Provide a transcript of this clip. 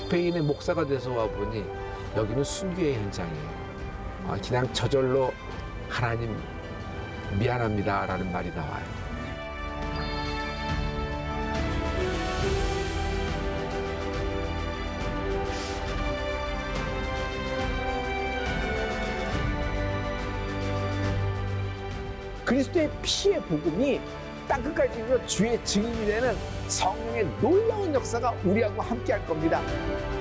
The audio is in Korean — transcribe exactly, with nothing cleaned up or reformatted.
스페인의 목사가 돼서 와보니 여기는 순교의 현장이에요. 아, 그냥 저절로 하나님 미안합니다 라는 말이 나와요. 그리스도의 피의 복음이 땅끝까지 이르러 주의 증인이 되는 성령의 놀라운 역사가 우리하고 함께 할 겁니다.